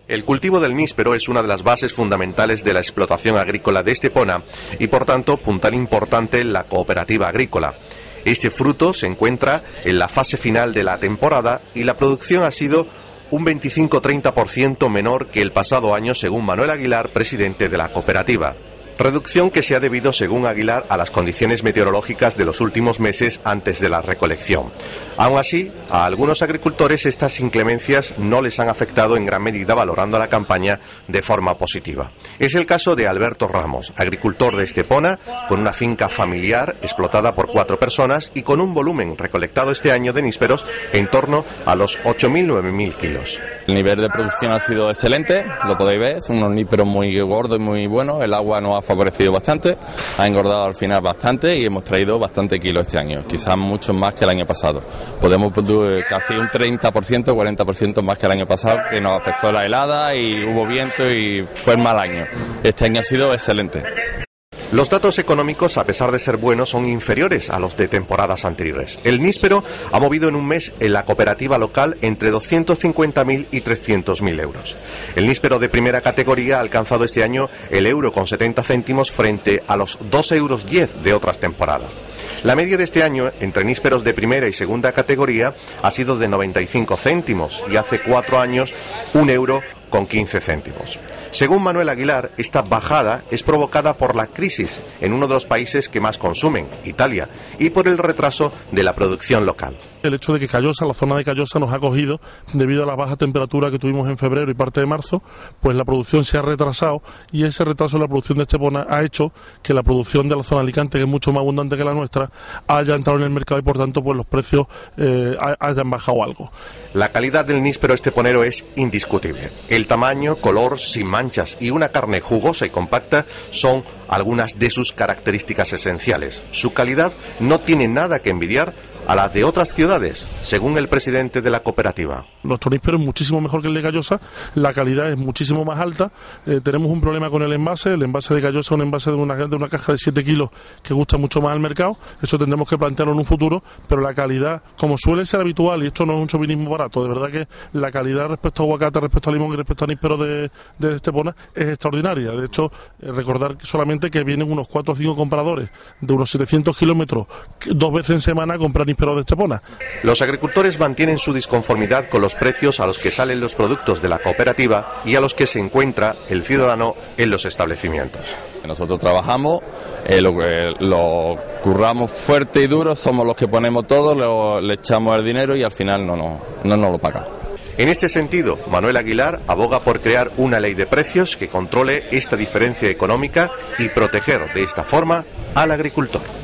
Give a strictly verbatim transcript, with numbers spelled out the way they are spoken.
El cultivo del níspero es una de las bases fundamentales de la explotación agrícola de Estepona y, por tanto, puntal importante en la cooperativa agrícola. Este fruto se encuentra en la fase final de la temporada y la producción ha sido un veinticinco a treinta por ciento menor que el pasado año, según Manuel Aguilar, presidente de la cooperativa. Reducción que se ha debido, según Aguilar, a las condiciones meteorológicas de los últimos meses antes de la recolección. Aún así, a algunos agricultores estas inclemencias no les han afectado en gran medida, valorando la campaña de forma positiva. Es el caso de Alberto Ramos, agricultor de Estepona, con una finca familiar explotada por cuatro personas y con un volumen recolectado este año de nísperos en torno a los ocho mil a nueve mil kilos. El nivel de producción ha sido excelente, lo podéis ver, son unos nísperos muy gordos y muy buenos, el agua nos ha favorecido bastante, ha engordado al final bastante y hemos traído bastante kilos este año, quizás muchos más que el año pasado. Podemos producir casi un treinta por ciento, cuarenta por ciento más que el año pasado, que nos afectó la helada y hubo viento y fue el mal año. Este año ha sido excelente. Los datos económicos, a pesar de ser buenos, son inferiores a los de temporadas anteriores. El níspero ha movido en un mes en la cooperativa local entre doscientos cincuenta mil y trescientos mil euros. El níspero de primera categoría ha alcanzado este año el euro con setenta céntimos frente a los dos euros diez de otras temporadas. La media de este año entre nísperos de primera y segunda categoría ha sido de noventa y cinco céntimos y hace cuatro años un euro con quince céntimos. Según Manuel Aguilar, esta bajada es provocada por la crisis en uno de los países que más consumen, Italia, y por el retraso de la producción local. El hecho de que Callosa, la zona de Callosa, nos ha cogido debido a la baja temperatura que tuvimos en febrero y parte de marzo, pues la producción se ha retrasado y ese retraso de la producción de Estepona ha hecho que la producción de la zona de Alicante, que es mucho más abundante que la nuestra, haya entrado en el mercado y por tanto pues los precios eh, hayan bajado algo. La calidad del níspero esteponero es indiscutible. El tamaño, color, sin manchas y una carne jugosa y compacta son algunas de sus características esenciales. Su calidad no tiene nada que envidiar a las de otras ciudades, según el presidente de la cooperativa. Nuestro níspero es muchísimo mejor que el de Callosa, la calidad es muchísimo más alta, eh, tenemos un problema con el envase, el envase de Callosa es un envase de una, de una caja de siete kilos que gusta mucho más al mercado, eso tendremos que plantearlo en un futuro, pero la calidad, como suele ser habitual, y esto no es un chauvinismo barato, de verdad que la calidad respecto a aguacate, respecto a limón y respecto a níspero de, de Estepona es extraordinaria. De hecho, eh, recordar solamente que vienen unos cuatro o cinco compradores de unos setecientos kilómetros dos veces en semana a comprar níspero de Estepona. Los agricultores mantienen su disconformidad con los precios a los que salen los productos de la cooperativa y a los que se encuentra el ciudadano en los establecimientos. Nosotros trabajamos, eh, lo, eh, lo curramos fuerte y duro, somos los que ponemos todo, lo, le echamos el dinero y al final no, no, no nos lo pagan. En este sentido, Manuel Aguilar aboga por crear una ley de precios que controle esta diferencia económica y proteger de esta forma al agricultor.